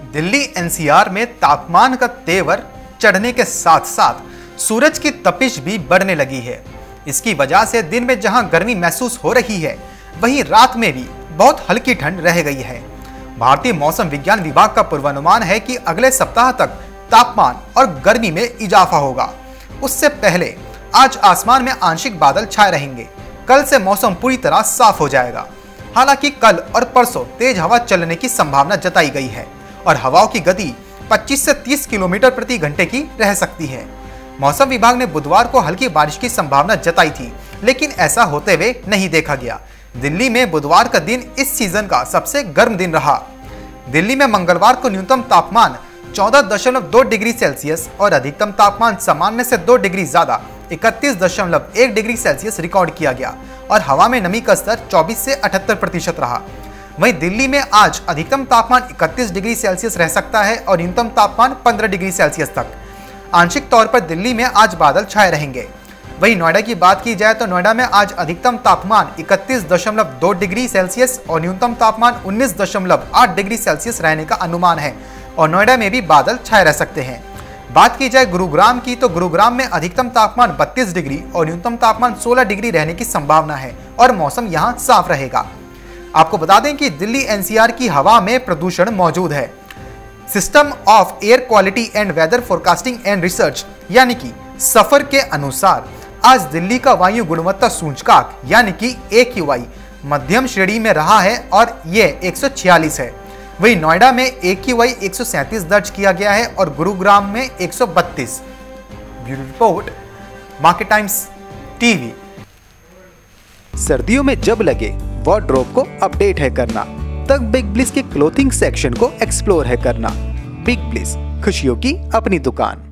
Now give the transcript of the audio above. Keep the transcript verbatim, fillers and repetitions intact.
Delhi NCR में तापमान का तेवर चढ़ने के साथ साथ सूरज की तपिश भी बढ़ने लगी है। इसकी वजह से दिन में जहां गर्मी महसूस हो रही है, वहीं रात में भी बहुत हल्की ठंड रह गई है। भारतीय मौसम विज्ञान विभाग का पूर्वानुमान है कि अगले सप्ताह तक तापमान और गर्मी में इजाफा होगा। उससे पहले आज आसमान में आंशिक बादल छाए रहेंगे। कल से मौसम पूरी तरह साफ हो जाएगा। हालांकि कल और परसों तेज हवा चलने की संभावना जताई गई है और हवाओं की गति पच्चीस से तीस किलोमीटर प्रति घंटे की रह सकती है। मौसम विभाग ने बुधवार को हल्की बारिश की संभावना जताई थी, लेकिन ऐसा होते हुए नहीं देखा गया। दिल्ली में बुधवार का दिन इस सीजन का सबसे गर्म दिन रहा। दिल्ली में मंगलवार को न्यूनतम तापमान चौदह दशमलव दो डिग्री सेल्सियस और अधिकतम तापमान सामान्य से दो डिग्री ज्यादा इकतीस दशमलव एक डिग्री सेल्सियस रिकॉर्ड किया गया और हवा में नमी का स्तर चौबीस से अठहत्तर प्रतिशत रहा। वहीं दिल्ली में आज अधिकतम तापमान इकतीस डिग्री सेल्सियस रह सकता है और न्यूनतम तापमान पंद्रह डिग्री सेल्सियस तक। आंशिक तौर पर दिल्ली में आज बादल छाए रहेंगे। वहीं नोएडा की बात की जाए तो नोएडा में आज अधिकतम तापमान इकतीस दशमलव दो डिग्री सेल्सियस और न्यूनतम तापमान उन्नीस दशमलव आठ डिग्री सेल्सियस रहने का अनुमान है और नोएडा में भी बादल छाए रह सकते हैं। बात की जाए गुरुग्राम की तो गुरुग्राम में अधिकतम तापमान बत्तीस डिग्री और न्यूनतम तापमान सोलह डिग्री रहने की संभावना है और मौसम यहां साफ रहेगा। आपको बता दें कि दिल्ली एनसीआर की हवा में प्रदूषण मौजूद है। System of air quality and weather forecasting and research यानी कि सफर के अनुसार आज दिल्ली का वायु गुणवत्ता सूचकांक यानी कि ए क्यू आई मध्यम श्रेणी में रहा है और यह एक सौ छियालीस है। वहीं नोएडा में ए क्यू आई एक सौ सैंतीस दर्ज किया गया है और गुरुग्राम में एक सौ बत्तीस। Bureau report, market times TV. सर्दियों में जब लगे वार्डरोब को अपडेट है करना, तब बिग ब्लिस के क्लोथिंग सेक्शन को एक्सप्लोर है करना। बिग ब्लिस, खुशियों की अपनी दुकान।